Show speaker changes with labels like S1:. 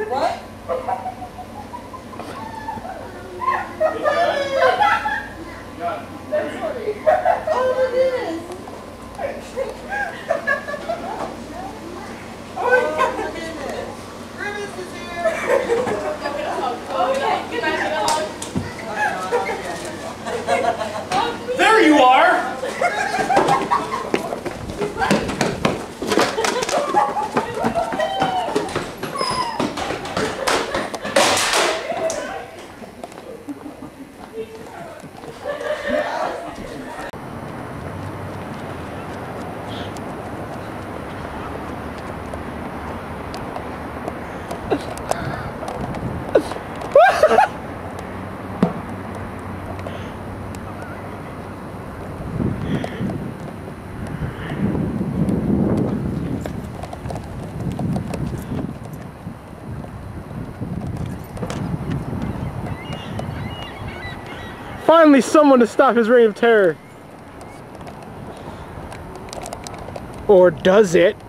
S1: What? That's funny. Oh my goodness. Oh my goodness. Grimace is here. Okay, good night, dog.
S2: There you are! Finally someone to stop his reign of terror. Or does it?